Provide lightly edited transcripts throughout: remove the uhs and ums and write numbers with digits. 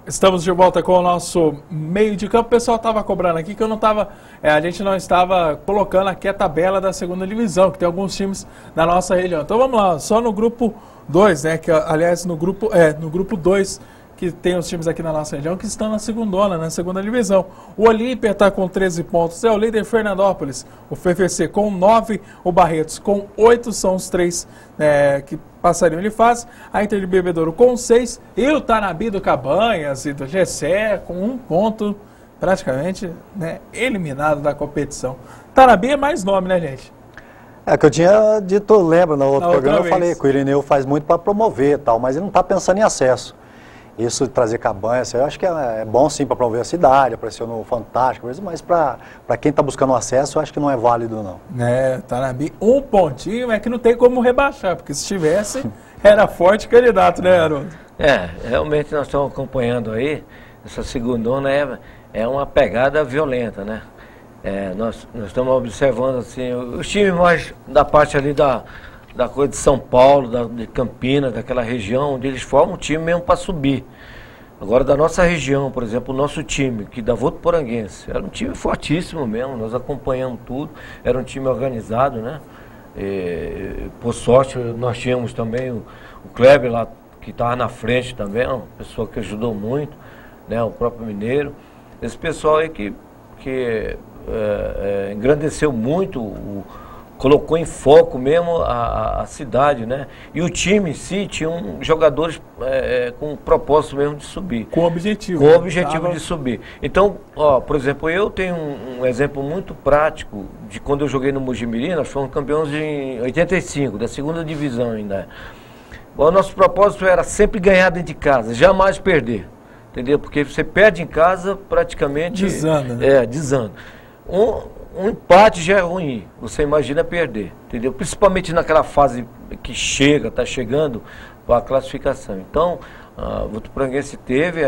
Estamos de volta com o nosso meio de campo. O pessoal estava cobrando aqui que eu não estava, a gente não estava colocando aqui a tabela da segunda divisão, que tem alguns times da nossa região. Então vamos lá, só no grupo 2, né? Que aliás no grupo 2 que tem os times aqui na nossa região que estão na segunda divisão. O Olímpia está com 13 pontos, é o líder Fernandópolis. O FFC com 9, o Barretos com 8, são os 3 que passariam de fase. A Inter de Bebedouro com 6 e o Tanabi do Cabanhas e do Gessé com 1 ponto, praticamente eliminado da competição. Tanabi é mais nome, né, gente? É que eu tinha dito, lembra, no outro programa eu vez. falei que o Irineu faz muito para promover e tal, mas ele não está pensando em acesso. Isso de trazer Cabanhas, eu acho que é bom sim para promover a cidade, apareceu no Fantástico, mas para quem está buscando acesso, eu acho que não é válido não. Tanabi, 1 pontinho, é que não tem como rebaixar, porque se tivesse, era forte candidato, né, Haroldo? Realmente nós estamos acompanhando aí, essa segundona é uma pegada violenta, né? Nós estamos observando assim, os times mais da parte ali da coisa de São Paulo, de Campinas, daquela região, onde eles formam um time mesmo para subir. Agora, da nossa região, por exemplo, o nosso time, que da Votuporanguense, era um time fortíssimo mesmo, nós acompanhamos tudo, era um time organizado, né? Por sorte, nós tínhamos também o Kleber lá, que estava na frente também, uma pessoa que ajudou muito, né? O próprio Mineiro. Esse pessoal aí que engrandeceu muito colocou em foco mesmo a cidade, né? E o time em si tinha jogadores com o propósito mesmo de subir. Com o objetivo. Com o objetivo de subir. Então, por exemplo, eu tenho um exemplo muito prático de quando eu joguei no Mojimirim, nós fomos campeões em 85, da segunda divisão ainda. O nosso propósito era sempre ganhar dentro de casa, jamais perder. Entendeu? Porque você perde em casa, praticamente... Desanda. Né? Desanda. Um empate já é ruim, você imagina perder, entendeu? Principalmente naquela fase que está chegando para a classificação. Então, o Votuporanguense teve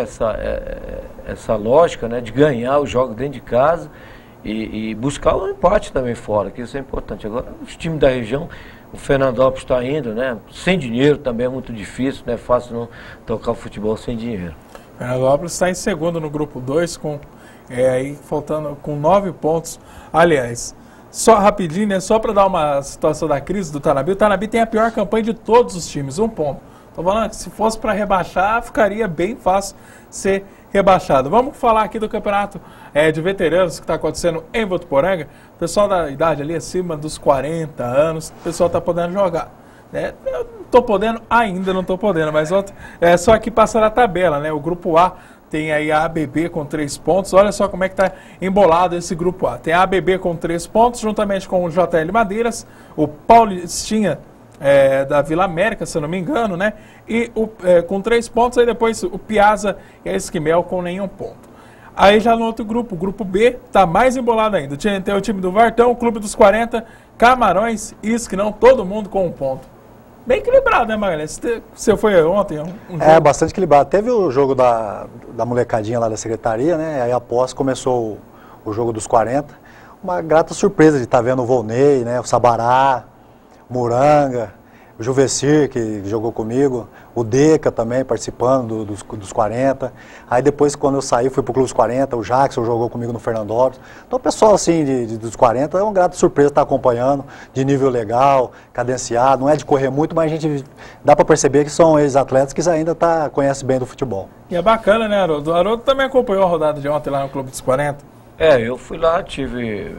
essa lógica, né, de ganhar os jogos dentro de casa e buscar o empate também fora, que isso é importante. Agora, os times da região, o Fernandópolis está indo, né, sem dinheiro também é muito difícil, não é fácil não tocar o futebol sem dinheiro. O Fernandópolis está em segundo no grupo 2 com... aí faltando com 9 pontos. Aliás, só rapidinho, né? Só para dar uma situação da crise do Tanabi. O Tanabi tem a pior campanha de todos os times, 1 ponto. Tô falando que se fosse para rebaixar, ficaria bem fácil ser rebaixado. Vamos falar aqui do campeonato de veteranos que está acontecendo em Votuporanga. O pessoal da idade ali acima dos 40 anos, o pessoal está podendo jogar. Eu não estou podendo, ainda não estou podendo, mas só aqui passar a tabela, né? O grupo A tem aí a ABB com 3 pontos. Olha só como é que está embolado esse grupo A. Tem a ABB com 3 pontos, juntamente com o JL Madeiras, o Paulistinha da Vila América, se eu não me engano, né? E com 3 pontos, aí depois o Piazza e a Esquimel com nenhum ponto. Aí já no outro grupo, o grupo B, está mais embolado ainda. Tem o time do Vartão, o Clube dos 40, Camarões, Isquinão, todo mundo com 1 ponto. Bem equilibrado, né, Magalhães? Você foi ontem? Um jogo... bastante equilibrado. Teve o jogo da molecadinha lá da secretaria, né? Aí após começou o jogo dos 40. Uma grata surpresa de estar vendo o Volney, né? O Sabará, o Muranga, o Juvecir, que jogou comigo, o Deca também participando dos 40. Aí depois, quando eu saí, fui pro Clube dos 40, o Jackson jogou comigo no Fernandópolis. Então o pessoal assim dos 40 é uma grata surpresa estar acompanhando, de nível legal, cadenciado, não é de correr muito, mas a gente dá para perceber que são ex-atletas que ainda conhecem bem do futebol. E é bacana, né, Haroldo? O Haroldo também acompanhou a rodada de ontem lá no Clube dos 40? Eu fui lá, tive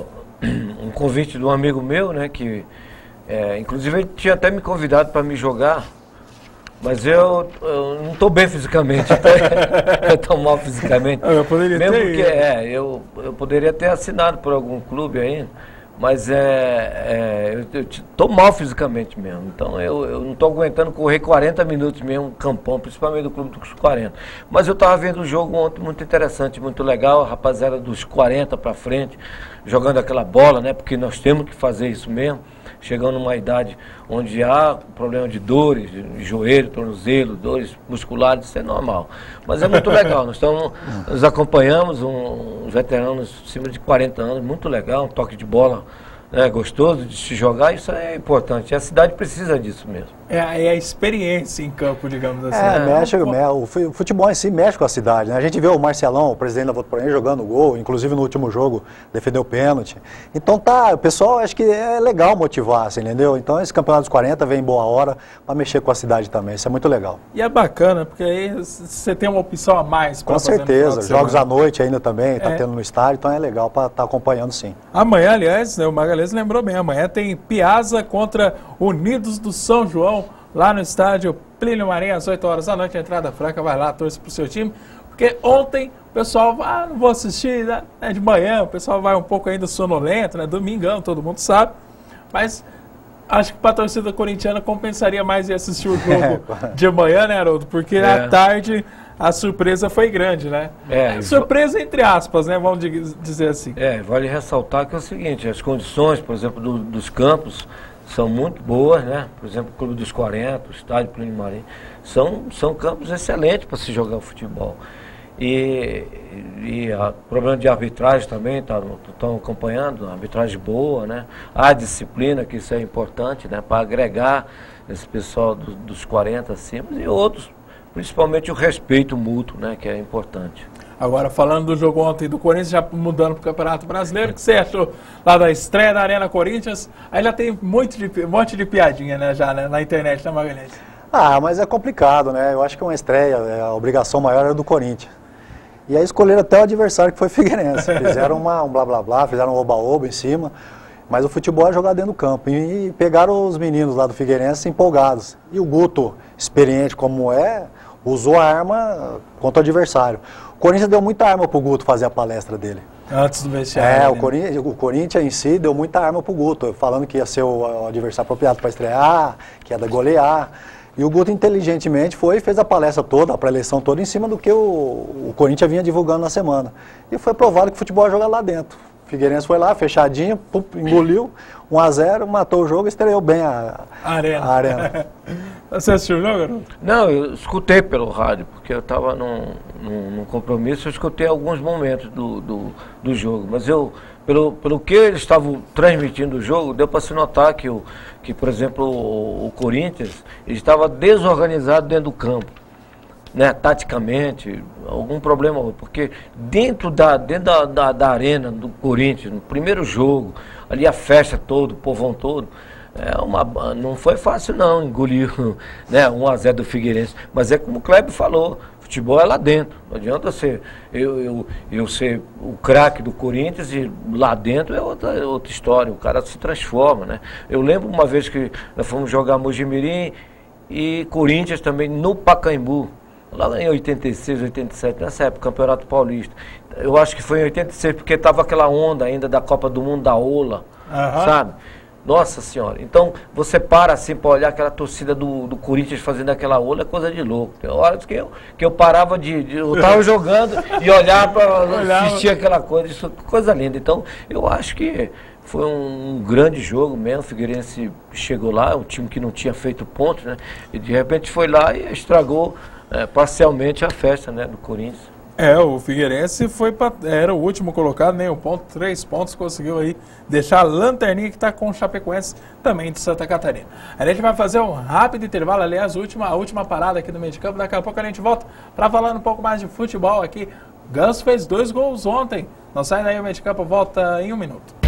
um convite de um amigo meu, né, que... inclusive ele tinha até me convidado para me jogar, mas eu não estou bem fisicamente, eu estou mal fisicamente. Eu poderia mesmo ter porque eu poderia ter assinado por algum clube aí, mas eu estou mal fisicamente mesmo. Então eu não estou aguentando correr 40 minutos mesmo, campão, principalmente do Clube dos 40. Mas eu estava vendo um jogo ontem muito interessante, muito legal, a rapaziada dos 40 para frente, jogando aquela bola, né? Porque nós temos que fazer isso mesmo. Chegando numa idade onde há problema de dores, de joelho, tornozelo, dores musculares, isso é normal. Mas é muito legal, nós acompanhamos uns veteranos acima de 40 anos, muito legal, um toque de bola gostoso de se jogar, isso é importante. E a cidade precisa disso mesmo. É a experiência em campo, digamos assim. O futebol em si mexe com a cidade, né? A gente vê o Marcelão, o presidente da Votoporém, jogando gol, inclusive no último jogo defendeu pênalti. Então o pessoal acho que é legal motivar, assim, entendeu? Então esse campeonato dos 40 vem em boa hora para mexer com a cidade também, isso é muito legal. E é bacana, porque aí você tem uma opção a mais para fazer. Com certeza, jogos à noite ainda também, tá tendo no estádio, então é legal para estar acompanhando sim. Amanhã, aliás, né, o Magalhães lembrou bem, amanhã tem Piazza contra Unidos do São João, lá no estádio Plínio Marinho, às 8 horas da noite, a entrada franca, vai lá, torce pro seu time, porque ontem o pessoal vai, não vou assistir, né, de manhã, o pessoal vai um pouco ainda sonolento, né, domingão, todo mundo sabe, mas acho que para a torcida corintiana compensaria mais ir assistir o jogo de manhã, né, Haroldo, porque à tarde a surpresa foi grande, né? Surpresa entre aspas, né, vamos dizer assim. Vale ressaltar que é o seguinte, as condições, por exemplo, dos campos, são muito boas, né? Por exemplo, o Clube dos 40, o Estádio Plínio Marinho, são campos excelentes para se jogar futebol. E problema de arbitragem também, estão acompanhando, arbitragem boa, né? A disciplina, que isso é importante, né? Para agregar esse pessoal dos 40 acima e outros, principalmente o respeito mútuo, né? Que é importante. Agora, falando do jogo ontem do Corinthians, já mudando para o Campeonato Brasileiro, o que você achou lá da estreia da Arena Corinthians? Aí já tem um monte de piadinha, né, já, né, na internet, né, Magalhães? Mas é complicado, né? Eu acho que uma estreia, a obrigação maior era do Corinthians. E aí escolheram até o adversário, que foi o Figueirense. Fizeram um blá blá blá, fizeram um oba-oba em cima. Mas o futebol é jogar dentro do campo. E pegaram os meninos lá do Figueirense empolgados. E o Guto, experiente como usou a arma contra o adversário. O Corinthians deu muita arma pro Guto fazer a palestra dele. Antes do vestiário. O Corinthians em si deu muita arma pro Guto, falando que ia ser o adversário apropriado para estrear, que ia golear. E o Guto inteligentemente foi e fez a palestra toda, a pré-eleição toda, em cima do que o Corinthians vinha divulgando na semana. E foi provado que o futebol é jogar lá dentro. O Figueirense foi lá, fechadinho, engoliu, 1-0, matou o jogo e estreou bem a arena. Você assistiu o jogo, garoto? Não, eu escutei pelo rádio, porque eu estava num compromisso, eu escutei alguns momentos do jogo, mas pelo que eles estavam transmitindo o jogo, deu para se notar que, por exemplo, o Corinthians estava desorganizado dentro do campo, né, taticamente, algum problema, porque dentro da arena do Corinthians, no primeiro jogo, ali a festa toda, o povão todo, não foi fácil não engolir, né, 1-0 do Figueirense, mas é como o Kleber falou, futebol é lá dentro, não adianta eu ser o craque do Corinthians e lá dentro é outra história, o cara se transforma, né. Eu lembro uma vez que nós fomos jogar Mojimirim e Corinthians também no Pacaembu, lá em 86, 87, nessa época, Campeonato Paulista. Eu acho que foi em 86, porque estava aquela onda ainda da Copa do Mundo da Ola, sabe? Nossa Senhora. Então, você para assim para olhar aquela torcida do Corinthians fazendo aquela ola, é coisa de louco. Tem horas que eu parava eu estava jogando e olhar para assistir aquela coisa, isso é coisa linda. Então, eu acho que foi um grande jogo mesmo. O Figueirense chegou lá, um time que não tinha feito pontos, né? E de repente foi lá e estragou parcialmente a festa, né, do Corinthians. O Figueirense era o último colocado, nem 3 pontos, conseguiu aí deixar a lanterninha que está com o Chapecoense também de Santa Catarina. A gente vai fazer um rápido intervalo, aliás, a última parada aqui no meio de campo, daqui a pouco a gente volta para falar um pouco mais de futebol aqui. Ganso fez 2 gols ontem, não sai daí o meio de campo, volta em 1 minuto.